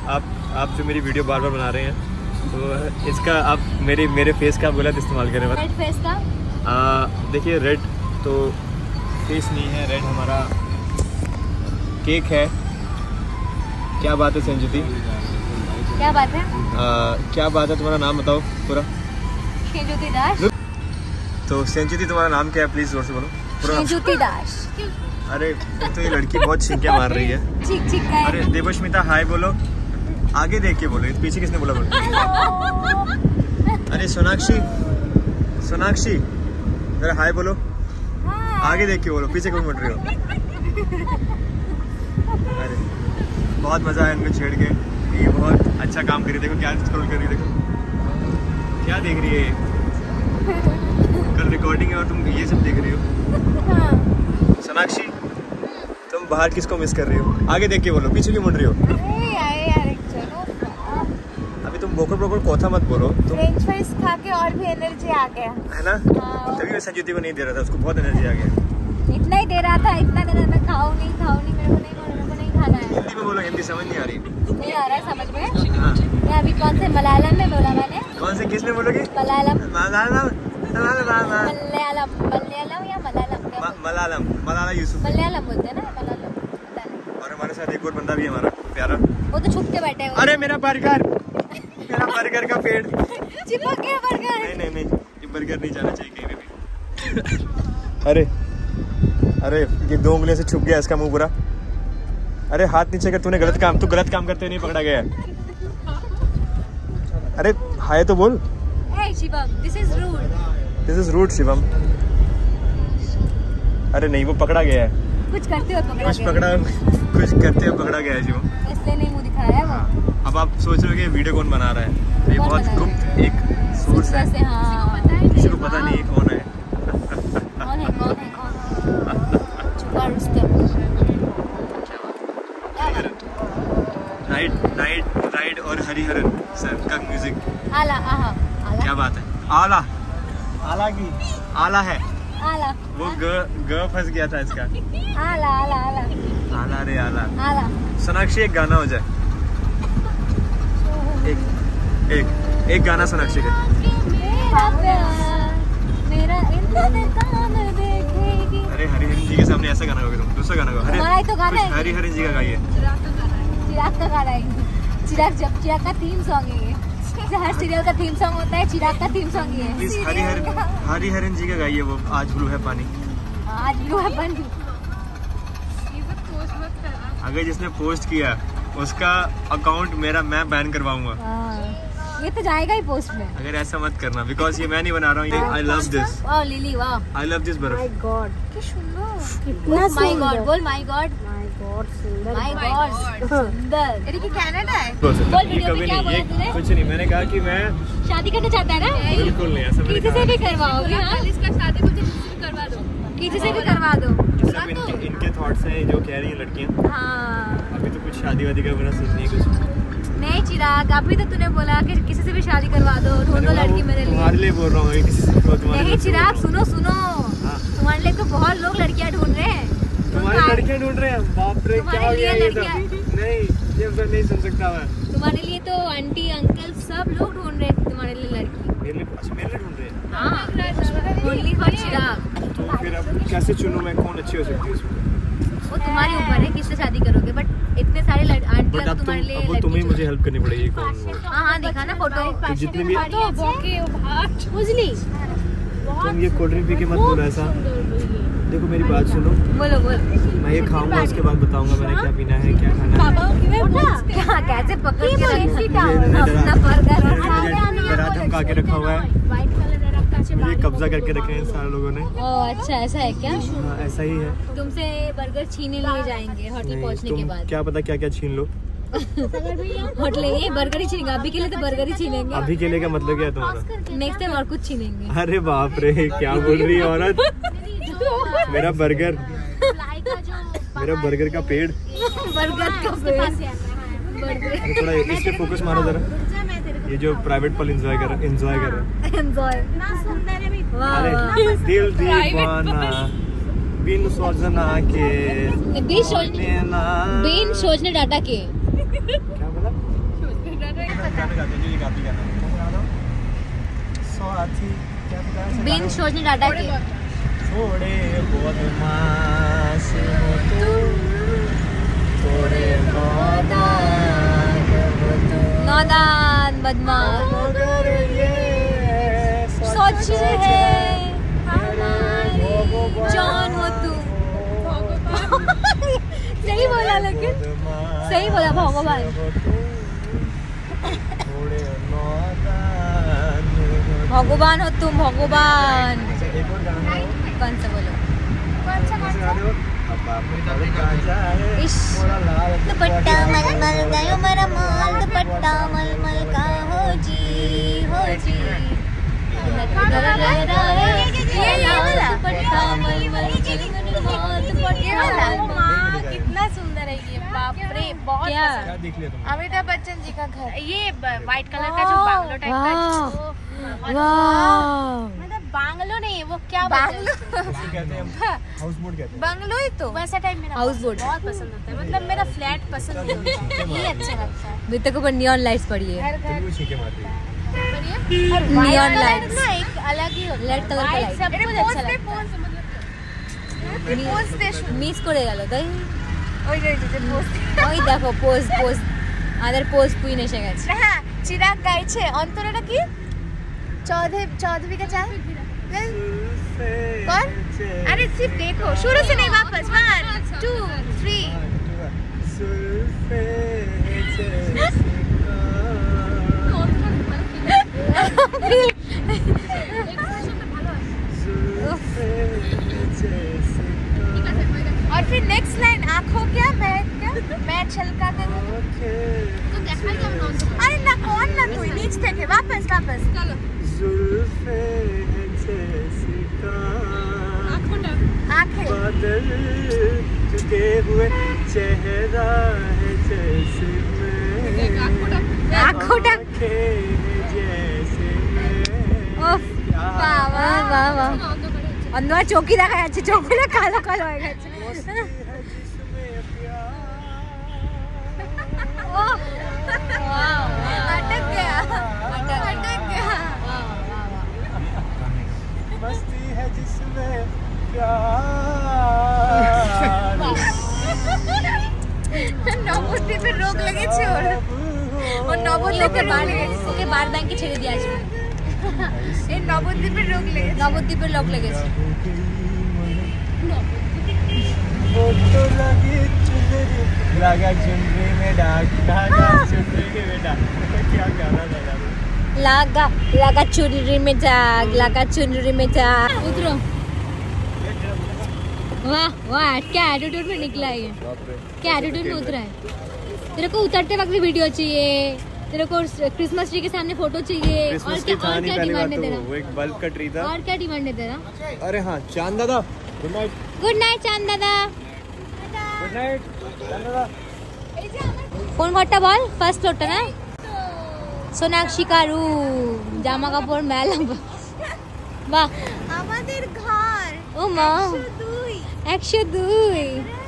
आप जो मेरी वीडियो बार बार बना रहे हैं तो इसका आप मेरे फेस का आप गलत इस्तेमाल करें। रेड फेस का देखिए, रेड तो फेस नहीं है, रेड हमारा केक है। क्या बात है संजुति? क्या बात है? क्या बात है? तुम्हारा नाम बताओ पूरा। संजुति दास। तो संजुति तुम्हारा नाम क्या है? प्लीज जोर से बोलो पूरा। संजुति दास। अरे तो ये लड़की बहुत छिंके मार रही है। ठीक ठीक है। अरे देवस्मिता हाय बोलो, आगे देख के बोलो, पीछे किसने बोला बोलो। अरे सोनाक्षी जरा हाय बोलो, आगे देख के बोलो, पीछे क्यों मुड़ रही हो? अरे बहुत मजा आया इनको छेड़ के, ये बहुत अच्छा काम कर रही है। देखो क्या स्क्रॉल कर रही है, देखो क्या देख रही है। कल रिकॉर्डिंग है और तुम ये सब देख रही हो। सोनाक्षी तुम बाहर किसको मिस कर रही हो? आगे देख के बोलो, पीछे क्यों मुड़ रही हो? अभी तुम बोकर कोथा मत बोलो। तुम फ्रेंच फ्राइज खा के और भी एनर्जी आ गया है ना? तभी मैं संजुति को नहीं दे रहा था, उसको बहुत एनर्जी आ गया। इतना ही दे रहा था, इतना दे रहा था। खाओ नहीं मेरे को नहीं खाना है। हिंदी में बोलो, हिंदी समझ नहीं आ रही। नहीं आ रहा समझ में? हाँ। मैं अभी कौन से मलयालम में बोला मैंने? कौन से किसने बोलोगी? मलयालम मलाला यूसुफ मलयालम बोलते हैं ना, मलयालम। और हमारे साथ एक और बंदा भी है हमारा प्यारा, वो तो छुप के बैठे हैं। अरे मेरा बर्गर का पेड़ चिपक गया बर्गर। नहीं ये बर्गर नहीं जाना चाहिए कहीं पे भी। अरे ये 2 उंगलियों से छुप गया इसका मुंह पूरा। अरे हाथ नीचे कर, तू गलत काम करते नहीं पकड़ा गया। अरे हाय तो बोल। Hey Shivam, this is rude Shivam. अरे नहीं, वो पकड़ा गया है। कुछ करते हुए पकड़ा गया है शिवम, इसलिए नहीं मुंह दिखा रहा है वो। अब आप सोच रहे हो कि वीडियो कौन बना रहा है? तो ये बहुत गुप्त एक सोर्स है, किसी को पता नहीं है कौन है। नाइट और हरिहरन सर का म्यूजिक। आला क्या बात है? आला है। वो ग फंस गया था इसका। आला रे आला। सोनाक्षी एक गाना हो जाए, एक गाना सोनाक्षी का। अरे हरिहरन जी के सामने ऐसा गाना गाओगे तुम? दूसरा गाना गाओ। हरिहरन जी का गाइए। चिराग का गाना है। चिराग का थीम सॉन्ग है ये। हर सीरियल का थीम सॉन्ग होता है, चिराग का थीम सॉन्ग ही है। प्लीज हरिहरन जी का गाइए, वो आज ब्लू है पानी। अगर जिसने पोस्ट किया उसका अकाउंट मैं बैन करवाऊंगा। ये तो जाएगा ही पोस्ट में। अगर ऐसा मत करना, बिकॉज ये मैं नहीं बना रहा हूँ। I love this. वाह लिली वाह। आई लव दिस बर्फ। माय गॉड क्या सुंदर। माय गॉड बोल, माय गॉड सुंदर। ये की कनाडा है। बोल वीडियो में क्या बोला तूने? कुछ नहीं, मैंने कहा कि मैं शादी करना चाहता है ना? बिल्कुल नहीं, ऐसा मैंने किसी से भी करवाओ। इसका शादी मुझे करवा दो, किसी से भी करवा दो। सब इनके थॉट्स हैं जो कह रही हैं लड़कियां। हाँ अभी तो कुछ शादी वादी का मेरा सीन नहीं कुछ। नहीं चिराग, अभी तो तूने बोला कि किसी से भी शादी करवा दो, ढूंढ दो लड़की मेरे लिए। तुम्हारे लिए बोल रहा हूँ, किसी से नहीं चिराग सुनो तुम्हारे लिए तो बहुत लोग लड़कियां ढूंढ रहे हैं। तुम्हारी लड़कियां ढूंढ रहे हैं? बाप रे क्या हो गया ये तो? नहीं ये तो नहीं सुन सकता मैं। तुम्हारे लिए तो आंटी अंकल सब लोग ढूंढ रहे हैं तुम्हारे लिए लड़की। मेरे लिए ढूंढ रहे हैं? हाँ ओनली फॉर चिराग। तो फिर अब कैसे चुनूं मैं कौन अच्छी हो सकती है इसमें? वो तुम्हारे ऊपर है किससे शादी करोगे, बट इतने सारे आंटी तुम्हारे लिए। अब तुम्हें मुझे हेल्प करनी पड़ेगी। कौन? हाँ दिखा ना फोटो। तो जितने भी बुझली तुम ये कोल्ड ड्रिंक पी के मत बोलो ऐसा। देखो मेरी बात सुनो। बोलो मैं ये खाऊंगा, उसके बाद बताऊंगा मैंने क्या पीना है क्या खाना है। कैसे पकड़ के अपना बर्गर डरा धमका के रखा हुआ है, मुझे कब्जा करके रखे हैं सारे लोगों ने। अच्छा ऐसा है क्या? हाँ ऐसा ही है। तुमसे बर्गर छीने लिए जाएंगे होटल पहुंचने के बाद। क्या पता क्या छीन लो। होटल ये बर्गर ही छीनेंगे अभी के लिए, तो बर्गर ही छीनेंगे। अभी के लिए का मतलब क्या है तुम्हारा? नेक्स्ट टाइम और कुछ छीनेंगे। अरे बाप रे क्या बोल रही है औरत। मेरा बर्गर का पेड़। थोड़ा इस पे फोकस मारो जरा। ये जो प्राइवेट पल एंजॉय कर रहा है। अरे दिल दीवाना बिन सोचना के बिन सोचने डाटा के। क्या बोला? गाना गाते हैं जो ये गाती गाना साथी क्या बताया बिन सोचने टाटा के थोड़े बदमाश हो तुम थोड़े नादान बदमाश मगर ये सोच है जान हो तुम सही बोला लेकिन सही बोला भगवान भगवान हो तुम भगवान कौन सा बोलो कौन सा दुपट्टा मलमल गयो मेरा माल दुपट्टा मलमल का हो जी कितना सुंदर है ये, बाप रे बहुत क्या देख लिया तुमने? अमिताभ बच्चन जी का घर, ये व्हाइट कलर का जो बांग्लो टाइप का, मतलब बांग्लो नहीं वो क्या बांग्लो कहते हैं हाउस बोट कहते हैं बांग्लो ही तो वैसा टाइप मेरा हाउस बोट बहुत पसंद होता है, मतलब मेरा फ्लैट पसंद होता है, ये अच्छा लगता है। बीते को नियॉन लाइट्स पड़ी है वो छींके मारती है नियॉन लाइट्स ना एक अलग ही होता है, रेड कलर का लाइट सब कुछ अच्छा लगता है। মিস করে গেল তাই ওই দেখো পোজ আমাদের পোজ কুইন এসে গেছে হ্যাঁ চিরাগ গাইছে অন্তরাটা কি चौधरी का चाय कौन? अरे सिर्फ देखो शुरू से नहीं वापस 1 2 3 और फिर नेक्स्ट लाइन आंखों क्या मैं छलका के अरे ना कौन ना तू नीच थे वापस चलो आंखें बादल चुके हुए चेहरा है जैसे आँखोटा जैसे वाह वाह वाह অন্ধকার চোখই দেখা যাচ্ছে চোখগুলো কালো কালো হয়ে গেছে अटक गया मस्ती है जिसमें प्यार নবদ্বীপে पे रोग লেগেছে ওর নবদ্বীপে ওকে বার ব্যাংকে ছেড়ে দিয়ে আসবে এই নবদ্বীপের রোগ লেগেছে নবদ্বীপের লোক লেগেছে फोटो लगी चुनरी लगा चुनरी में डाक लगा चुनरी में डाक क्या गाना लगा लगा चुनरी में जाग लगा चुनरी में जाग उतरो वाह वाह क्या एटीट्यूड में निकला है ये क्या एटीट्यूड में उतरा है तेरे को उतरते वक्त भी वीडियो चाहिए तेरे को क्रिसमस ट्री के सामने फोटो चाहिए और क्या डिमांड है तेरा वो एक बल्ब का ट्री था और क्या डिमांड है तेरा अरे हाँ चांद दादा गुड नाइट चांद दादा गुड नाइट चांद दादा কোন ঘরটা বল ফার্স্ট ফ্লোরটা না সোনাক্ষী কারু জামা কাপড় মেলা বাহ আমাদের ঘর ও মা 102 102